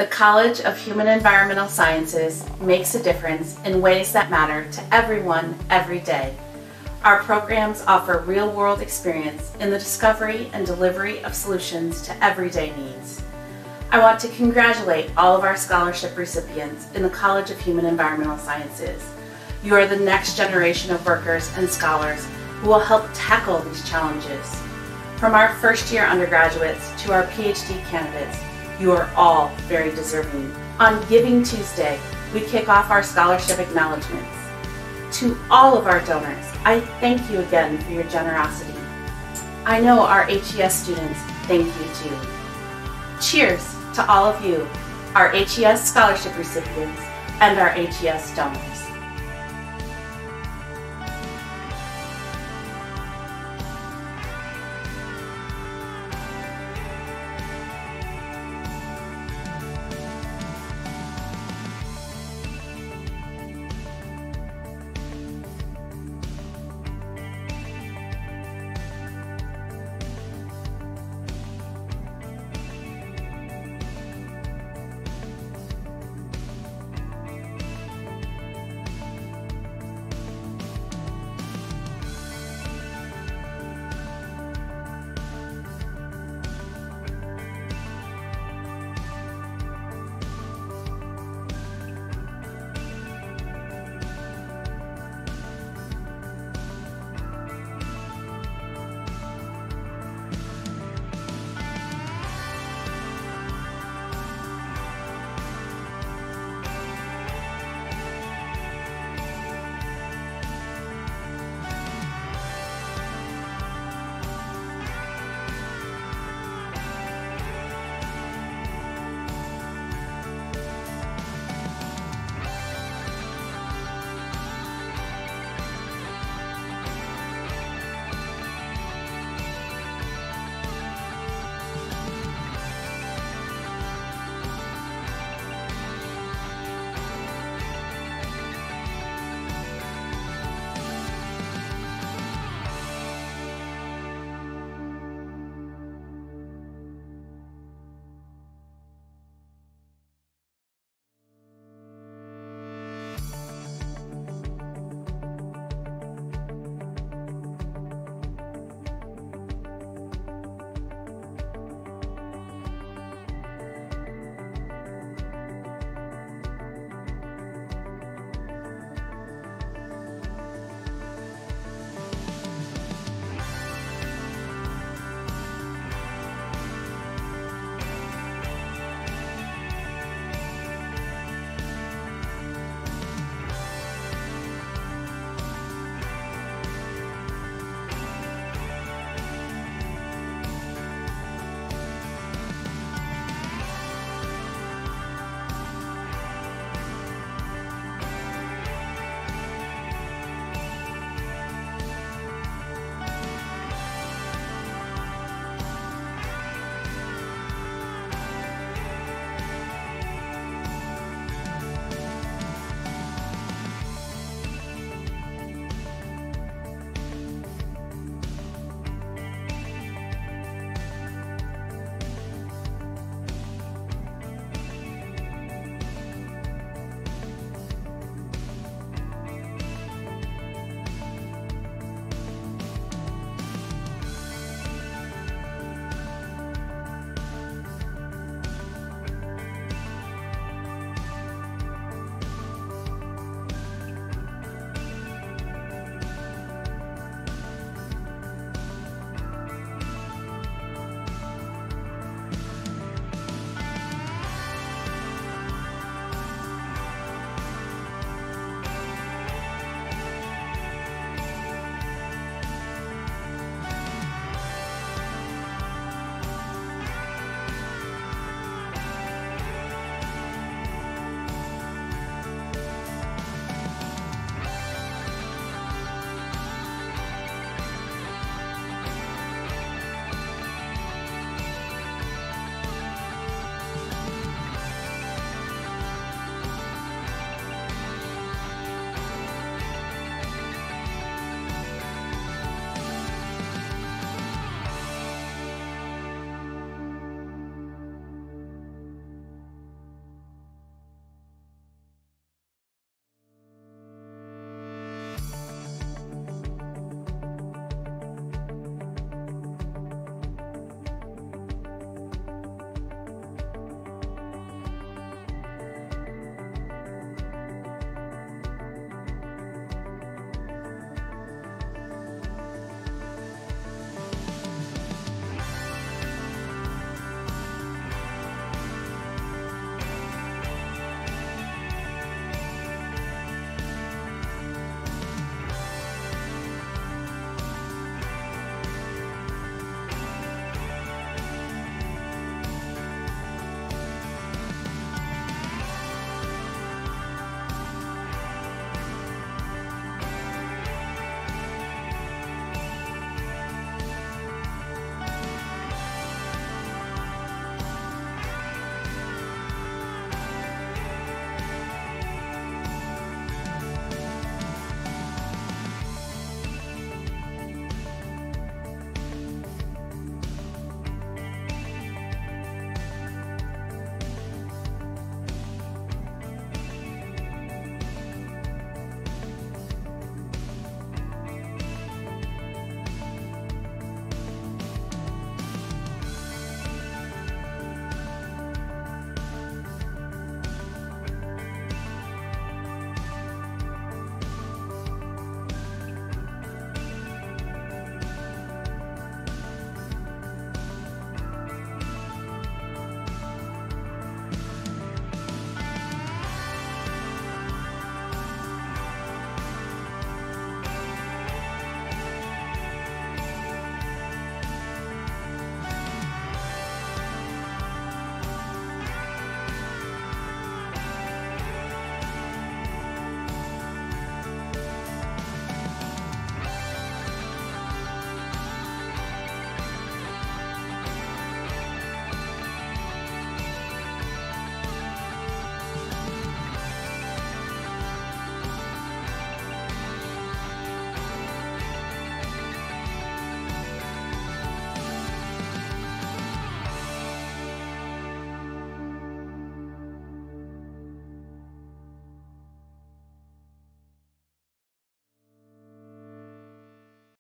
The College of Human and Environmental Sciences makes a difference in ways that matter to everyone, every day. Our programs offer real-world experience in the discovery and delivery of solutions to everyday needs. I want to congratulate all of our scholarship recipients in the College of Human and Environmental Sciences. You are the next generation of workers and scholars who will help tackle these challenges. From our first-year undergraduates to our PhD candidates, you are all very deserving. On Giving Tuesday, we kick off our scholarship acknowledgements. To all of our donors, I thank you again for your generosity. I know our HES students thank you too. Cheers to all of you, our HES scholarship recipients and our HES donors.